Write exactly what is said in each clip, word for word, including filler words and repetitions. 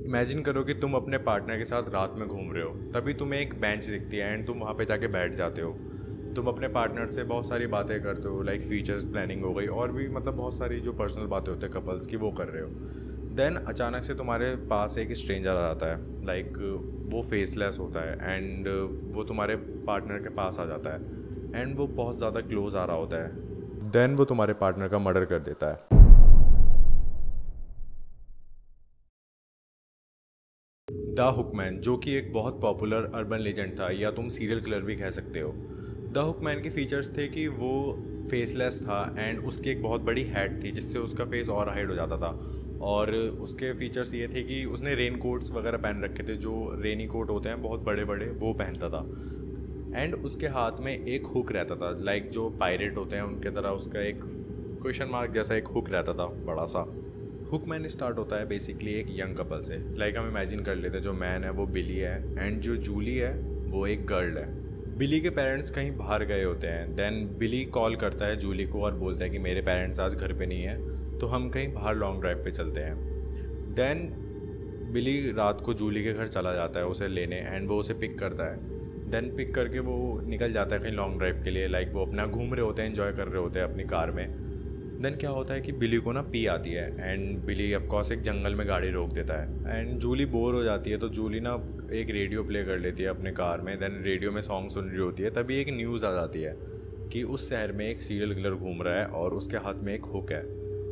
Imagine करो कि तुम अपने पार्टनर के साथ रात में घूम रहे हो, तभी तुम्हें एक बेंच दिखती है एंड तुम वहाँ पे जाके बैठ जाते हो। तुम अपने पार्टनर से बहुत सारी बातें करते हो, लाइक फीचर्स प्लानिंग हो गई और भी मतलब बहुत सारी जो पर्सनल बातें होते हैं कपल्स की, वो कर रहे हो। देन अचानक से तुम्हारे पास एक स्ट्रेंजर आ जाता है, लाइक वो फेसलेस होता है एंड वो तुम्हारे पार्टनर के पास आ जाता है एंड वो बहुत ज़्यादा क्लोज आ रहा होता है। देन वो तुम्हारे पार्टनर का मर्डर कर देता है। द हुकमैन, जो कि एक बहुत पॉपुलर अर्बन लेजेंड था या तुम सीरियल किलर भी कह सकते हो। द हुकमैन के फीचर्स थे कि वो फेसलेस था एंड उसकी एक बहुत बड़ी हैट थी जिससे उसका फेस और हाइड हो जाता था। और उसके फीचर्स ये थे कि उसने रेन कोट्स वगैरह पहन रखे थे, जो रेनी कोट होते हैं बहुत बड़े बड़े, वो पहनता था। एंड उसके हाथ में एक हुक रहता था, लाइक जो पायरेट होते हैं उनके तरह उसका एक क्वेश्चन मार्क जैसा एक हुक रहता था बड़ा सा। हुकमैन स्टार्ट होता है बेसिकली एक यंग कपल से, लाइक हम इमेजिन कर लेते हैं जो मैन है वो बिली है एंड जो जूली है वो एक गर्ल है। बिली के पेरेंट्स कहीं बाहर गए होते हैं। देन बिली कॉल करता है जूली को और बोलता है कि मेरे पेरेंट्स आज घर पे नहीं है, तो हम कहीं बाहर लॉन्ग ड्राइव पे चलते हैं। देन बिली रात को जूली के घर चला जाता है उसे लेने एंड वो उसे पिक करता है। देन पिक करके वो निकल जाता है कहीं लॉन्ग ड्राइव के लिए, लाइक वो अपना घूम रहे होते हैं, एंजॉय कर रहे होते हैं अपनी कार में। देन क्या होता है कि बिली को ना पी आती है एंड बिली ऑफकोर्स एक जंगल में गाड़ी रोक देता है एंड जूली बोर हो जाती है, तो जूली ना एक रेडियो प्ले कर लेती है अपने कार में। देन रेडियो में सॉन्ग सुन रही होती है, तभी एक न्यूज़ आ जाती है कि उस शहर में एक सीरियल किलर घूम रहा है और उसके हाथ में एक हुक है।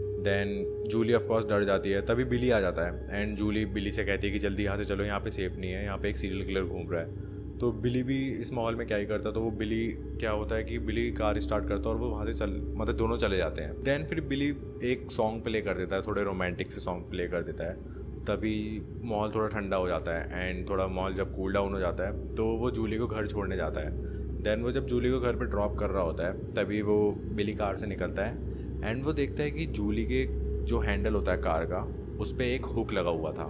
देन जूली ऑफकोर्स डर जाती है, तभी बिली आ जाता है एंड जूली बिली से कहती है कि जल्दी यहाँ से चलो, यहाँ पे सेफ नहीं है, यहाँ पे एक सीरियल किलर घूम रहा है। तो बिली भी इस माहौल में क्या ही करता, तो वो बिली क्या होता है कि बिली कार स्टार्ट करता है और वो वहाँ से चल मतलब दोनों चले जाते हैं। देन फिर बिली एक सॉन्ग प्ले कर देता है, थोड़े रोमांटिक से सॉन्ग प्ले कर देता है, तभी माहौल थोड़ा ठंडा हो जाता है एंड थोड़ा माहौल जब कूल डाउन हो जाता है तो वो जूली को घर छोड़ने जाता है। देन वो जब जूली को घर पे ड्रॉप कर रहा होता है तभी वो बिली कार से निकलता है एंड वो देखता है कि जूली के जो हैंडल होता है कार का, उस पर एक हुक लगा हुआ था।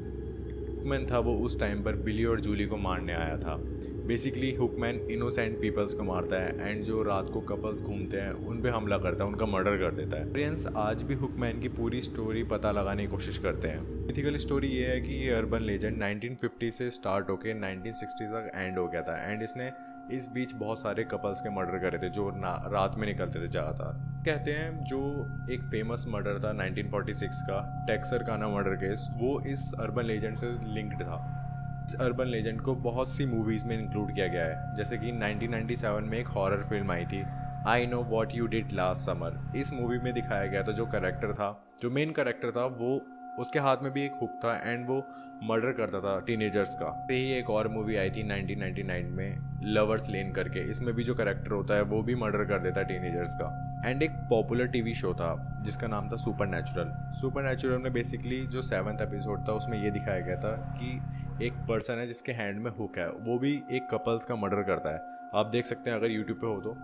हुकमैन था वो उस टाइम पर बिली और जूली को मारने आया था। बेसिकली हुकमैन इनोसेंट पीपल्स को मारता है एंड जो रात को कपल्स घूमते हैं उन पे हमला करता है, उनका मर्डर कर देता है। ऑडियंस आज भी हुकमैन की पूरी स्टोरी पता लगाने की कोशिश करते हैं। मिथिकल स्टोरी ये है कि ये अर्बन लेजेंड नाइनटीन फिफ्टी से स्टार्ट होकर नाइनटीन सिक्सटी तक एंड हो गया था एंड इसने इस बीच बहुत सारे कपल्स के मर्डर करे थे जो रात में निकलते थे ज़्यादातर। कहते हैं जो एक फेमस मर्डर था नाइनटीन फोर्टी सिक्स का टेक्सरकाना मर्डर केस, वो इस अर्बन लेजेंड से लिंक्ड था। इस अर्बन लेजेंड को बहुत सी मूवीज़ में इंक्लूड किया गया है, जैसे कि नाइनटीन नाइंटी सेवन में एक हॉरर फिल्म आई थी I know what you did last summer. इस मूवी में दिखाया गया था जो करेक्टर था, जो मेन करेक्टर था, वो उसके हाथ में भी एक हुक था एंड वो मर्डर करता था टीनेजर्स का। यही एक और मूवी आई थी नाइनटीन नाइंटी नाइन में लवर्स लेन करके, इसमें भी जो करेक्टर होता है वो भी मर्डर कर देता है टीनेजर्स का। एंड एक पॉपुलर टीवी शो था जिसका नाम था सुपर नेचुरल। सुपर नेचुरल में बेसिकली जो सेवन्थ एपिसोड था उसमें ये दिखाया गया था कि एक पर्सन है जिसके हैंड में हुक है, वो भी एक कपल्स का मर्डर करता है। आप देख सकते हैं अगर यूट्यूब पे हो तो।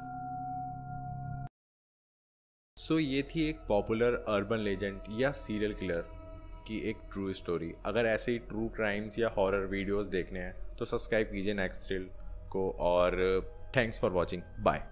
सो so, ये थी एक पॉपुलर अर्बन लेजेंड या सीरियल किलर की एक ट्रू स्टोरी। अगर ऐसे ही ट्रू क्राइम्स या हॉरर वीडियोस देखने हैं तो सब्सक्राइब कीजिए नेक्स्ट थ्रिल को और थैंक्स फॉर वॉचिंग, बाय।